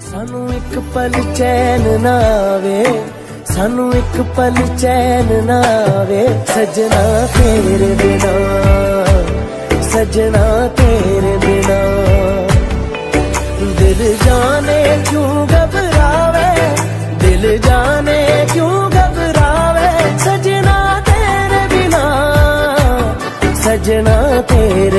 सानू एक पल चैन ना आवे, सानू एक पल चैन ना आवे, सजना तेरे बिना, सजना तेरे बिना। दिल जाने क्यों घबरावे, दिल जाने क्यों घबरावे, सजना तेरे बिना, सजना तेरे